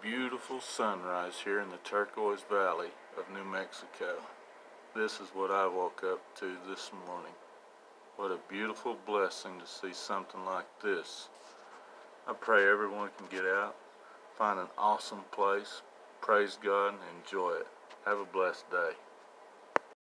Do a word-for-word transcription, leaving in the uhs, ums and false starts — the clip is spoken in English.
beautiful sunrise here in the Turquoise Valley of New Mexico. This is what I woke up to this morning. What a beautiful blessing to see something like this. I pray everyone can get out, find an awesome place, praise God, and enjoy it. Have a blessed day.